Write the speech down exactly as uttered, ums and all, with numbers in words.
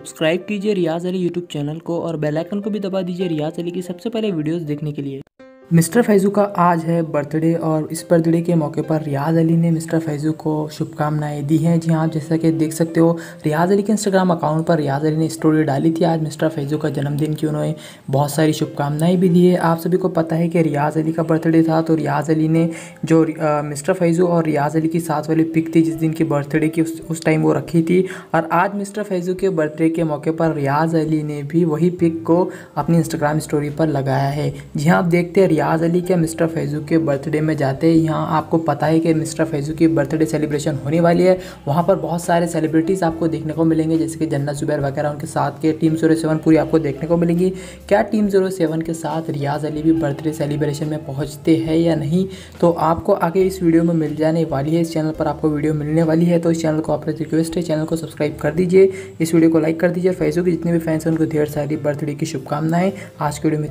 Subscribe कीजिए रियाज़ Ali YouTube channel को और बेल आइकन को भी दबा दीजिए रियाज़ अली की सबसे पहले वीडियोस देखने के लिए। मिस्टर फैज़ू का आज है बर्थडे और इस बर्थडे के मौके पर रियाज़ अली ने मिस्टर फैज़ू को शुभकामनाएं दी हैं। जी हाँ, जैसा कि देख सकते हो रियाज़ अली के इंस्टाग्राम अकाउंट पर रियाज़ अली ने स्टोरी डाली थी आज मिस्टर फैज़ू का जन्मदिन की। उन्होंने बहुत सारी शुभकामनाएं भी दी है। आप सभी को पता है कि रियाज़ अली का बर्थडे था, तो रियाज़ अली ने जो आ, मिस्टर फैज़ू और रियाज़ अली की साथ वाली पिक थी जिस दिन की बर्थडे की उस, उस टाइम वो रखी थी, और आज मिस्टर फैज़ू के बर्थडे के मौके पर रियाज़ अली ने भी वही पिक को अपनी इंस्टाग्राम स्टोरी पर लगाया है। जी हाँ, आप देखते हैं रियाज़ अली के मिस्टर फैज़ू के बर्थडे में जाते हैं। यहाँ आपको पता है कि मिस्टर फैज़ू की बर्थडे सेलिब्रेशन होने वाली है। वहाँ पर बहुत सारे सेलिब्रिटीज़ आपको देखने को मिलेंगे, जैसे कि जन्नत जुबैर वगैरह, उनके साथ के टीम ज़ीरो सेवन पूरी आपको देखने को मिलेगी। क्या टीम ज़ीरो सेवन के साथ रियाज़ अली भी बर्थडे सेलिब्रेशन में पहुँचते हैं या नहीं, तो आपको आगे इस वीडियो में मिल जाने वाली है। इस चैनल पर आपको वीडियो मिलने वाली है, तो इस चैनल को आपसे रिक्वेस्ट है, चैनल को सब्सक्राइब कर दीजिए, इस वीडियो को लाइक कर दीजिए। फैज़ू के जितने भी फैंस हैं उनको ढेर सारी बर्थडे की शुभकामनाएं। आज के वीडियो में